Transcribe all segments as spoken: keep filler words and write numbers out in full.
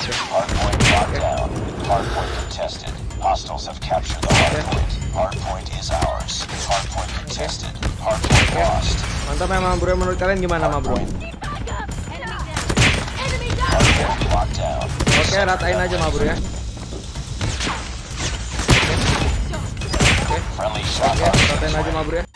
Hardpoint locked down. Hardpoint contested. Hostiles have captured the hardpoint. Hardpoint is ours. Hardpoint contested. Hardpoint lost. Mantap ya Ma Bro, menurut kalian gimana Ma Bro? Hardpoint locked down. Oke, ratain aja Ma Bro ya. Oke, Friendly shot. oke, ratain aja Ma Bro ya.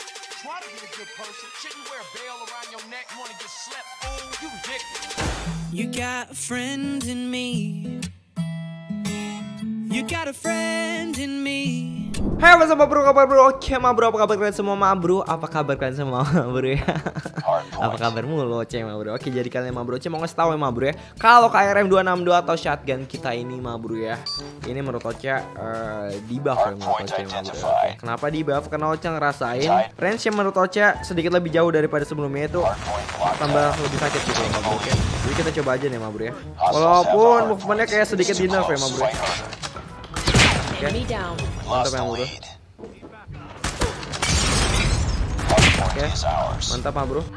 You got a friend in me. You got a friend in me. Hai hey, Ma Bro, kabar Bro? Oke Ma Bro, apa kabar kalian semua Ma Bro? Apa kabar kalian semua Ma Bro ya? Apa kabar mulu Oce Ma Bro? Oke, jadi kalian Ma Bro Oce mau ngasih tahu ya Ma Bro ya, kalau K R M dua enam dua atau shotgun kita ini Ma Bro ya, ini menurut Oce uh, di buff ya menurut Oce Ma Bro. Oke, kenapa di buff? Karena Oce ngerasain range yang menurut Oce sedikit lebih jauh daripada sebelumnya, itu tambah lebih sakit gitu ya Ma Bro. Oke, jadi kita coba aja nih Ma Bro ya, walaupun movementnya kayak sedikit di nerf ya Ma Bro. Oke, mantap ya Ma Bro. Oke, mantap Ma Bro.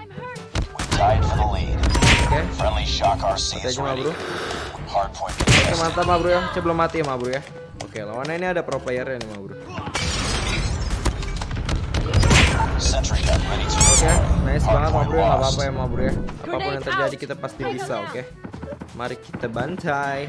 Oke, mati aja Ma Bro. Oke, mantap Ma Bro ya, coba belum mati ya Ma Bro ya. Oke, lawannya ini ada pro player nih Ma Bro. Oke, nice banget Ma Bro ya, gak apa-apa ya Ma Bro ya. Apapun yang terjadi kita pasti bisa. Oke, mari kita bantai.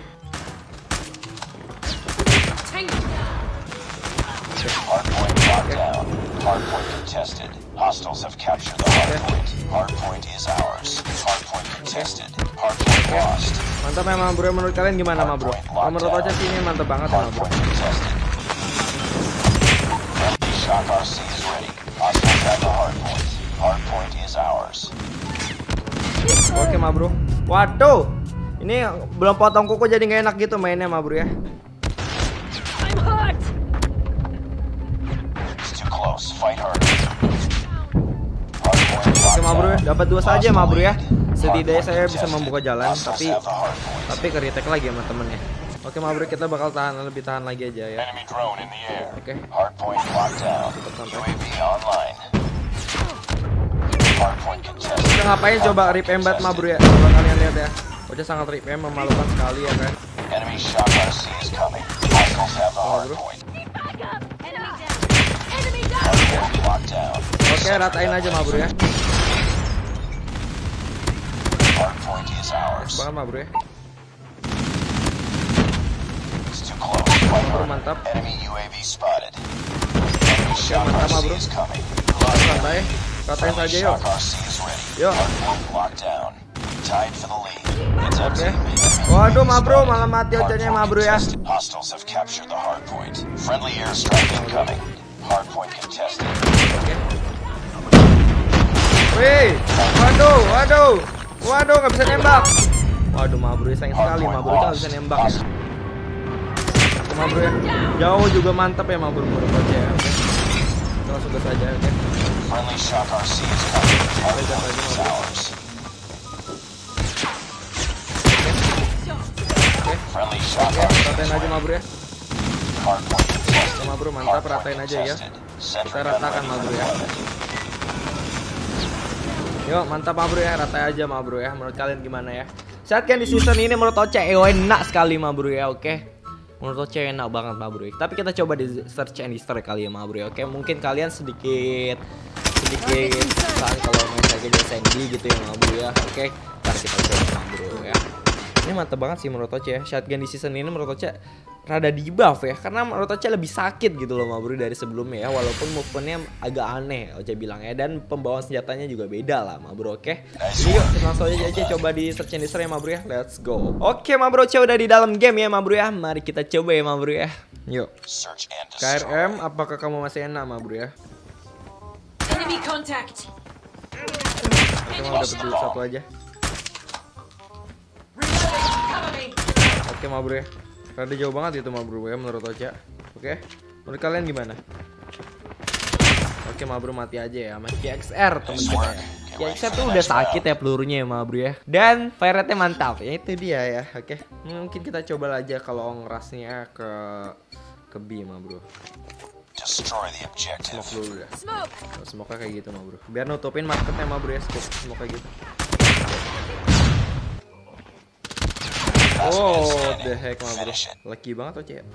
Hardpoint locked down. Hardpoint contested. Hostiles have captured the hardpoint. Hardpoint is ours. Hardpoint contested. Hardpoint lost. Mantap ya Ma Bro, menurut kalian gimana Ma Bro? Kalau menurut Oce sih ini mantap banget ya Ma Bro. Shock R C is ready. Hostiles have the hardpoint. Hardpoint is ours. Oke Ma Bro. Waduh, ini belum potong kuku jadi nggak enak gitu mainnya Ma Bro ya. Oke Ma Bro, dapat dua saja Ma Bro ya. Setidaknya saya bisa membuka jalan, tapi tapi ke retake lagi sama temennya. Oke Ma Bro, kita bakal tahan lebih tahan lagi aja ya. Oke. Kita ngapain coba rip embat Ma Bro ya? Coba kalian lihat ya. Oce sangat rip em, memalukan sekali ya kan. Ma Bro. Oke, ratain aja Ma Bro ya. Nice banget Ma Bro ya. Ma Bro, mantap. Oke, mantap Ma Bro. Santai, ratain saja yuk. Yuk. Oke. Waduh Ma Bro, malah mati Oce-nya Ma Bro ya. Oke. Wih, waduh, waduh, waduh, nggak bisa nembak. Waduh Ma Bro, sayang sekali Ma Bro, nggak bisa nembak ya. Oke Ma Bro ya, jauh juga mantap ya Ma Bro menurut Oce ya. Oke, kita langsung gas aja. Oke. Oke, gas aja Ma Bro. Oke, oke, ratain aja Ma Bro ya. Oke Ma Bro, mantap, ratain aja ya. Kita ratakan Ma Bro ya. Yuk, mantap Ma Bro ya, rata aja Ma Bro ya. Menurut kalian gimana ya? Shotgun di season ini menurut Oce enak sekali Ma Bro ya, oke. Menurut Oce enak banget Ma Bro ya. Tapi kita coba di search and destroy kali ya Ma Bro ya, oke. Mungkin kalian sedikit sedikit kan kalau main lagi di Sandy gitu ya Ma Bro ya, oke. Ntar kita coba Ma Bro ya. Ini mantap banget sih menurut Oce ya. Shotgun di season ini menurut Oce rada di buff ya, karena menurut Oce lebih sakit gitu loh Ma Bro dari sebelumnya ya, walaupun movementnya agak aneh Oce bilang ya, dan pembawaan senjatanya juga beda lah Ma Bro, oke. Jadi yuk kita langsung aja, aja coba di search and destroy ya Ma Bro ya, let's go. Oke Ma Bro, Oce udah di dalam game ya Ma Bro ya, mari kita coba ya Ma Bro ya. Yuk. K R M, apakah kamu masih enak Ma Bro ya? Enemy contact. Oke Ma, dapat dulu satu aja. Oke Ma Bro ya, rada jauh banget itu Ma Bro ya menurut Oce. Oke, menurut kalian gimana? Oke Ma Bro, mati aja ya sama K X R temen kita ya. K X R tuh udah sakit ya pelurunya ya Ma Bro ya, dan fire rate-nya mantap ya, itu dia ya. Oke, mungkin kita coba aja kalau ngerasnya ke ke B Ma Bro. Smoke dulu dah. Smoke kayak gitu Ma Bro, biar nutupin marketnya Ma Bro ya. Smoke kayak gitu. Last man Oh, standing. the heck, ma bro. Finish it. Lucky banget tuh, Cek.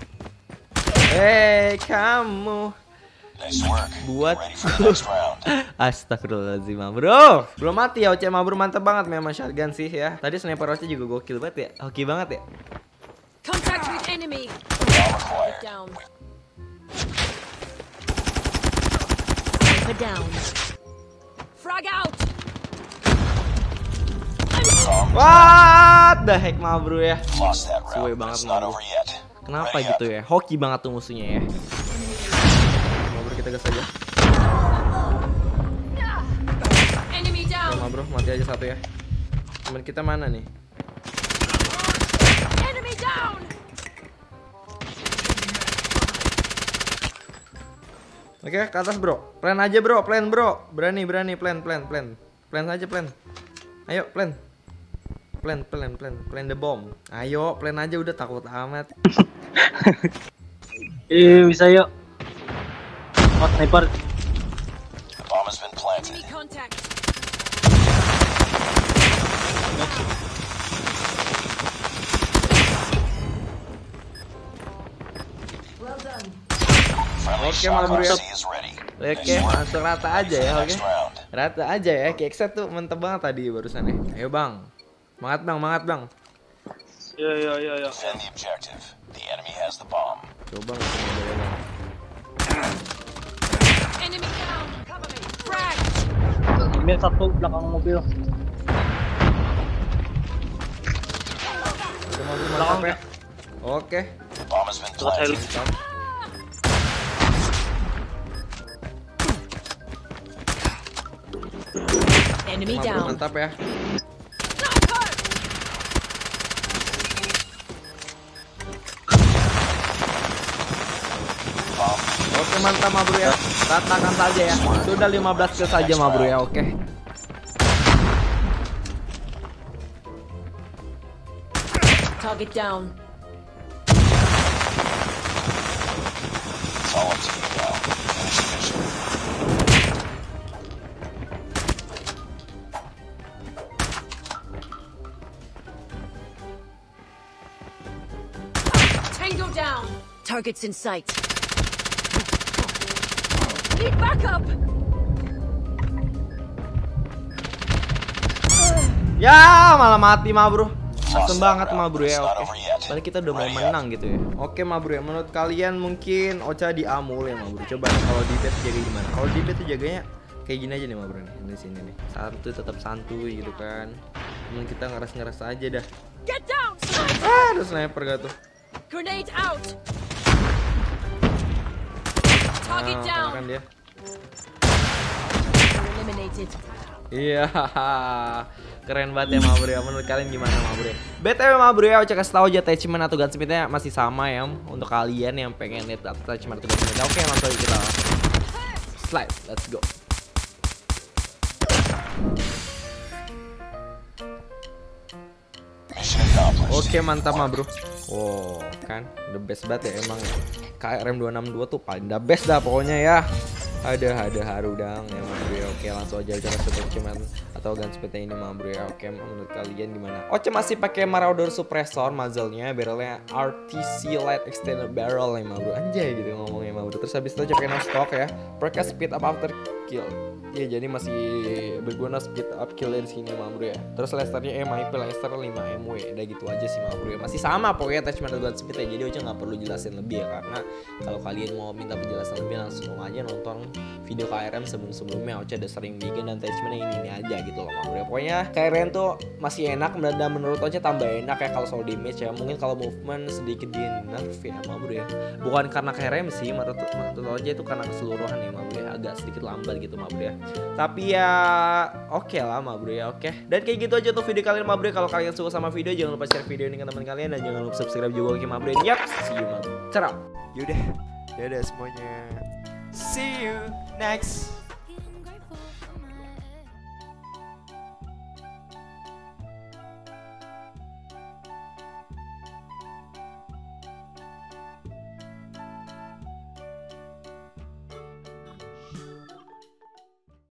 Hei, kamu. Nice work. Buat Ready for the next round. Astagfirullahaladzim, ma bro. Belum mati ya, Oce, ma bro. Mantep banget memang shotgun sih ya. Tadi sniper Oce juga gokil banget ya. Hoki banget ya. Contact with enemy. Bomb acquired. Down. Sniper down. Frag out. What the heck, ma bro ya. Lost that Suwe round, but banget, it's not ma bro. over yet. Kenapa Ready gitu up. ya? Hoki banget tuh musuhnya ya. Ma bro, kita gas aja. Enemy Oke, down. ma bro, mati aja satu ya. Teman kita mana nih? Enemy down. Oke, ke atas bro. Plan aja bro, plan bro. Berani, berani, plan, plan, plan. Plan aja, plan. Ayo, plan. Plan, plan, plan, plan the bomb. Ayo, plan aja, udah takut amat. Eh, bisa yuk. Oh, sniper. The bomb has been planted. Enemy contact. Well done. Friendly Oke, shock ma bro ya. R C is ready. Oke, Nice work. langsung rata aja Ready ya, for the oke. next round. Rata aja ya, Kekset tuh mantep banget tadi barusan ya. Ayo bang, semangat bang, semangat bang. Yo yo yo yo. Defend the objective. The enemy has the bomb. Coba langsung aja ya bang. Enemy down. Cover me. Frag. Ini satu belakang mobil. Udah mau mantap ya. Oke, The bomb has been Terus heli. planted. mantap. Enemy Ma bro, down. mantap ya. Sniper. Oke, mantap ma bro ya. Ratakan saja ya. Sudah lima belas kill saja ma bro ya, oke. Target down. It's all up to you now. Finish the mission. Tango down. Targets in sight. Need backup. Ya, malah mati ma bro. Asem Lost that banget ma round, bro but it's ya, not oke. over yet. Padahal kita udah mau Ready up. menang gitu ya. Oke ma bro ya, menurut kalian mungkin Ocha di Amul ya ma bro. Coba nih, kalau di bed jaga gimana? Kalau di bed tuh jaganya kayak gini aja nih ma bro nih. Di sini nih. Santuy, tetap santuy gitu kan. Cuman kita ngeras-ngeras aja dah. Get down. Sniper. Ah, ada sniper gak tuh? Grenade out. Target Ah, down. kan dia. Eliminated. Iya, keren banget ya ma bro ya. Menurut kalian gimana ma bro ya? B T W ma bro ya, Ocha kasih tau aja attachment atau gunsmithnya masih sama ya. Untuk kalian yang pengen lihat attachment atau gunsmithnya. Oke, langsung aja kita slide, let's go. Mission accomplished. Oke, mantap ma bro. Wow, kan the best banget ya emang ya. K R M dua enam dua tuh paling the best dah pokoknya ya. Ada ada harudang ya ma bro ya. Oke, langsung aja kita attachment atau gunsmithnya ini ma bro ya. Oke, menurut kalian gimana? Ocha masih pakai Marauder Suppressor, muzzle-nya, barrelnya R T C Light Extended Barrel ya ma bro. Anjay gitu ngomongnya ma bro. Terus habis itu Ocha pakai no stock ya. Perka speed up after kill. Ya jadi masih berguna speed up kill di sini ma bro ya. Terus lasernya M I P laser lima M W. Udah gitu aja sih ma bro ya. Masih sama pokoknya attachment dan gunsmith ya. Jadi Ocha nggak perlu jelasin lebih ya, karena kalau kalian mau minta penjelasan lebih langsung aja nonton video K R M sebelum-sebelumnya. Ocha udah sering bikin dan attachmentnya ini, ini aja gitu loh ma bro ya. Pokoknya K R M tuh masih enak dan menurut Ocha tambah enak ya kalau soal damage ya. Mungkin kalau movement sedikit di nerf ya ma bro ya. Bukan karena K R M sih, menurut menurut Ocha itu karena keseluruhan ya ma bro ya. Agak sedikit lambat gitu ma bro ya. Tapi ya oke okay lah ma bro ya, oke. Okay. Dan kayak gitu aja tuh video kalian ma bro ya. Kalau kalian suka sama video jangan lupa share video ini ke teman kalian dan jangan lupa subscribe juga ke ma bro ya. Yap, see you ma bro. Cerap. Yaudah, yaudah semuanya. See you next